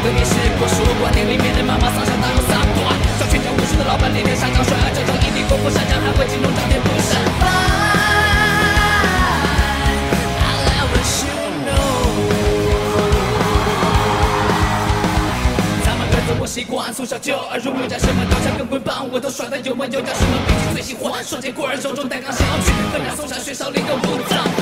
个也试过说过，店里面的妈妈桑上大有洒脱，小拳脚无数的老板脸脸上涨帅，这种一定功夫上将还会进入涨点不上班。我习惯从小就耳濡目染，什么刀枪跟棍棒我都耍得有模有样，什么兵器最喜欢，双截棍儿手中带钢小曲，分量松下学少练个武藏。